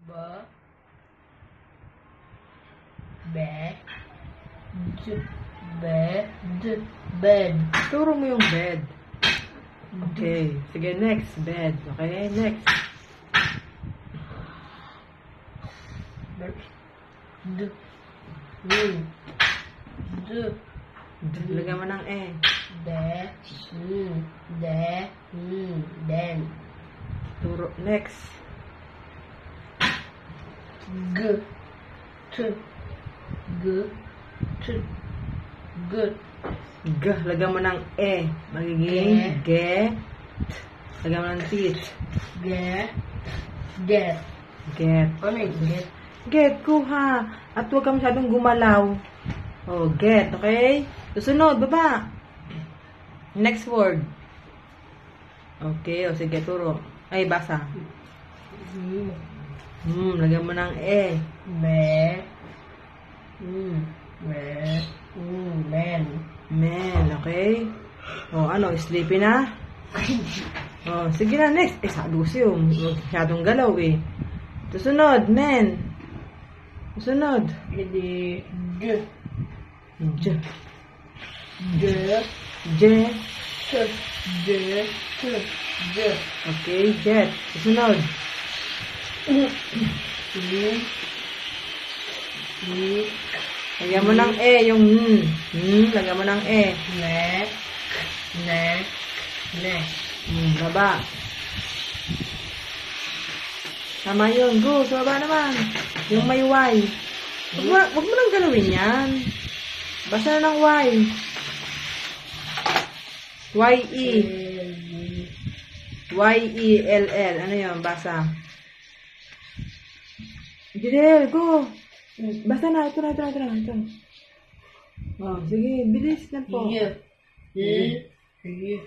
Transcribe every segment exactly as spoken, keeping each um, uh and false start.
Ba. Be. D. Bed. Bed. Turo mo yung bed. Okay. Sige, next. Bed. Okay, next. D. D. D. D. D. Lagyan mo ng E. De. Mm. De. Mm. Den. Turo. Next. G. T. G. T. G. G. Lagyan mo ng E. Magiging Ge. Lagyan mo ng teeth. Get. Get. Get. Ano yung get? Get. Kuha. At huwag ka masyadong gumalaw. Oh, get. Okay? Susunod. Baba. Next word. Okay. O, sige. Turo. Ay, basa. Hmm. Hmm. Lagyan mo ng E. Me. Hmm. Me. Hmm. Men. Men. Okay? O, ano? Sleepy na? O, sige na. Next. Eh, sadus yung. Masyadong galaw eh. Susunod. Men. Susunod. Jadi. G. J. G. J. T. G. T. G. Okay. Jet. Susunod. I. I. Lagyan mo ng E. Yung hmm. Hmm. Lagyan mo ng E. Ne. Ne. Ne. Hmm. Baba. Tama yun. Go. Sa baba naman. Yung may Y. Wag mo, wag mo nang galawin yan. Basta na ng Y. Y E. Y E L L. Ano yun? Basa. Jidel, go. Basta na. Ito na, ito na, ito na. Ito. Oh, sige. Bilis na po. I. I. I.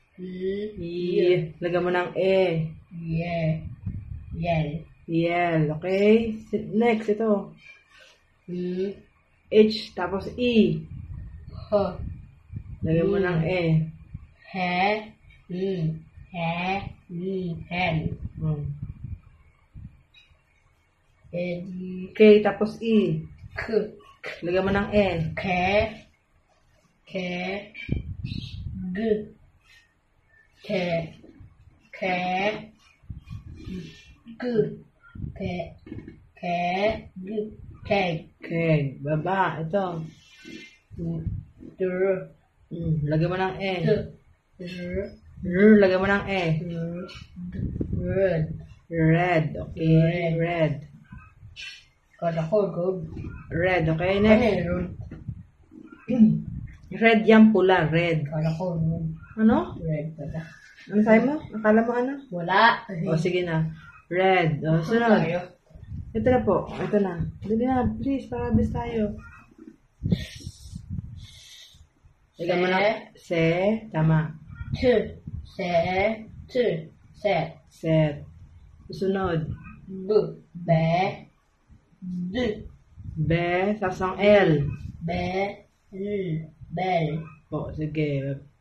E. Lagyan mo ng E. Yeah. Yel. Yel. Okay? Next, ito. I. H. Tapos E. H. Lagyan mo ng E. He. I. He. I. Hen. Hmm. Edi. K. Tapos E. K. Lagyan mo ng E. Ke. Ke. G. Ke. Ke. G. Ke. Ke. G. Keg. Keg. Baba. Ito. Dur. Hmm. Lagyan mo ng E. Dur. R. Lagyan mo ng E. Red. Red. Okay. Red. Kada ko, good. Red. Okay. Ano Next. yun? Red yan pula. Red. Kada ko, good. Ano? Red kada. Ano sabi mo? Akala mo ano? Wala. O, sige na. Red. O, sunod. Ito na po. Ito na. Dali na. Please, para bis tayo. Lagyan mo na. Se. Tama. T. Se. T. Set. Set. Susunod. B. Be. D. Be. Tapos ang L. Be. L. Bell. O, sige.